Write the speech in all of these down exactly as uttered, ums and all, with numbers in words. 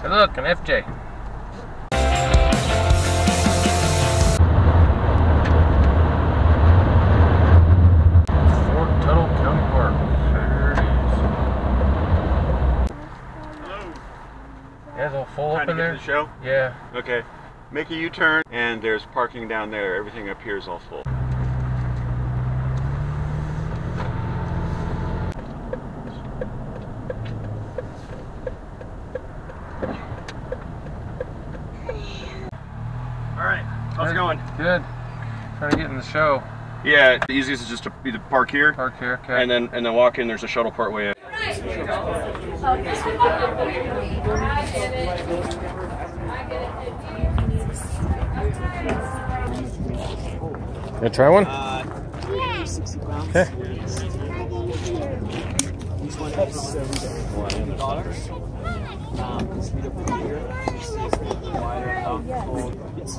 Hey look, an F J. Fort Tuthill County Park. There it is. Hello. Yeah, they'll full Trying up to in get there? to the show? Yeah. Okay. Make a U-turn and there's parking down there. Everything up here is all full. Alright, how's it going? Good. Trying to get in the show. Yeah, the easiest is just to either park here, Park here, okay. and then and then walk in. There's a shuttle part way in. Gonna try one? Uh, yeah. Okay. These ones have seven dollars. Um, this meter over here. Wider, comfortable. Yes.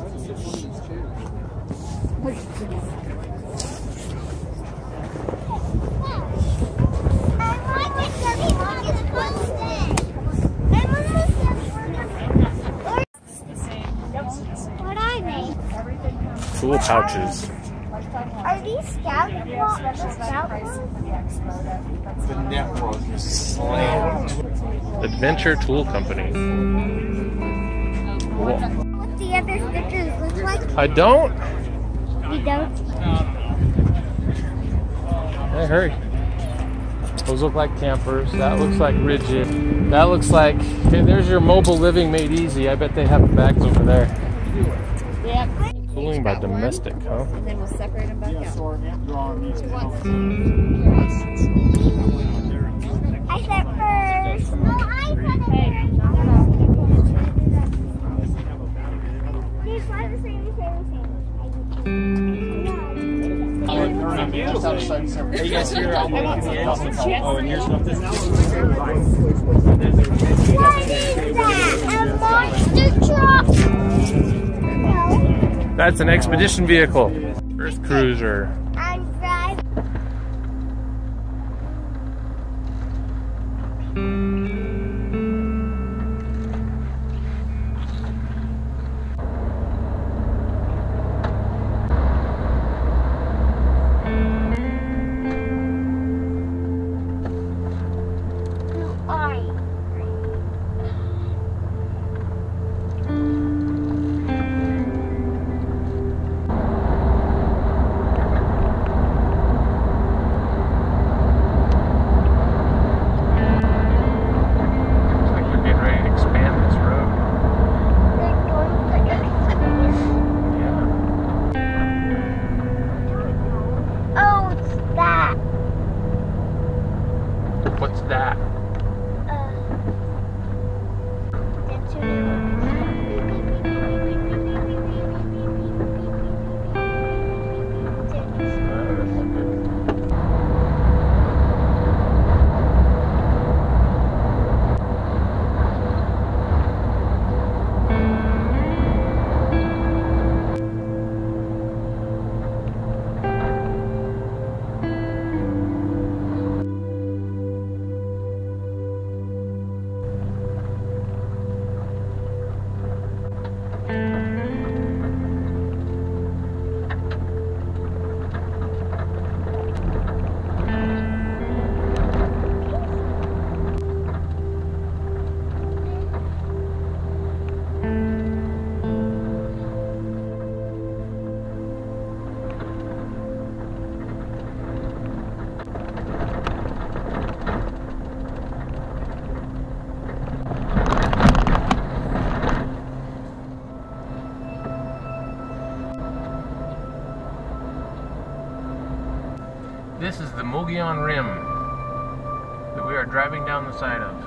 What are they? Tool pouches. Are these scout scout The network is slammed. Adventure Tool Company. Cool. What the other stickers look like? I don't? You don't? Hey, hurry. Those look like campers. That looks like rigid. That looks like, hey, there's your mobile living made easy. I bet they have the bags over there. Yep. Cooling by domestic, huh? And then we'll separate them back out. I said first. Oh, I said it. These are the same, the same, the same. Are you guys here? Oh, and here's something. What is that? A monster truck? No. That's an expedition vehicle. Earth Cruiser. I'm driving. What's that? This is the Mogollon Rim that we are driving down the side of.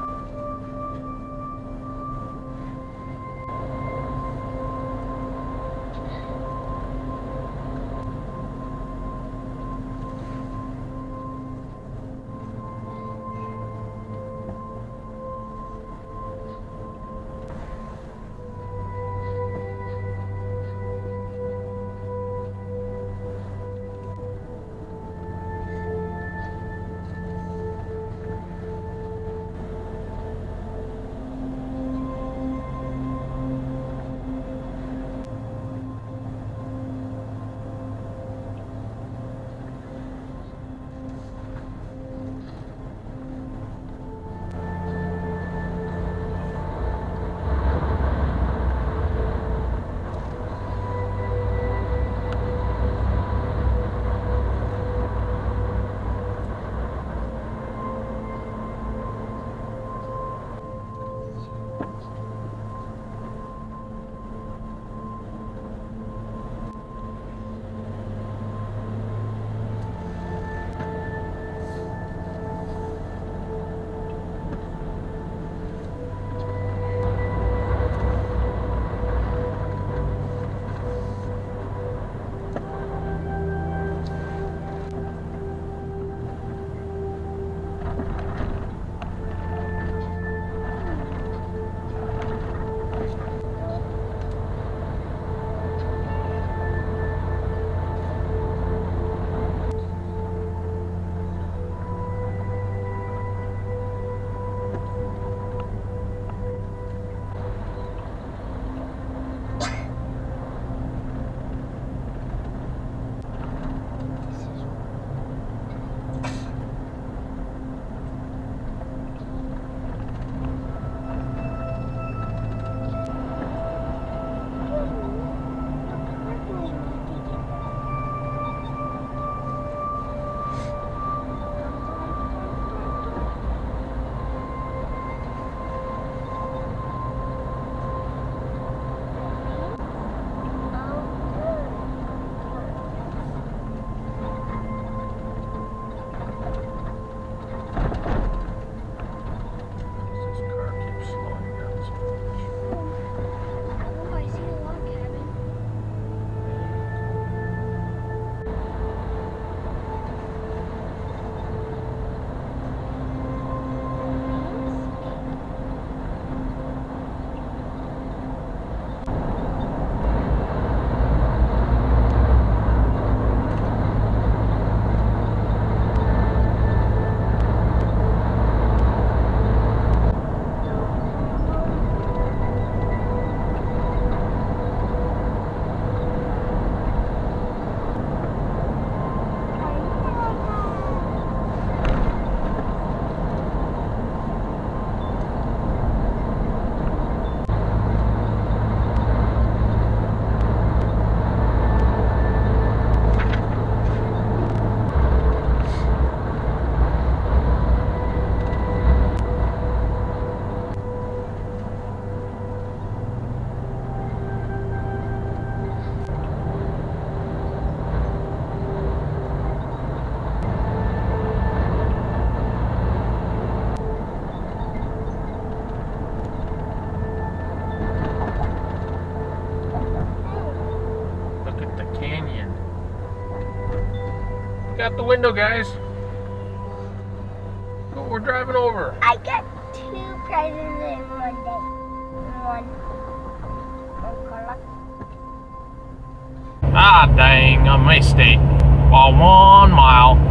out the window, guys. But we're driving over. I got two prizes in one day. One. One color. Ah, dang, a mistake. By one mile.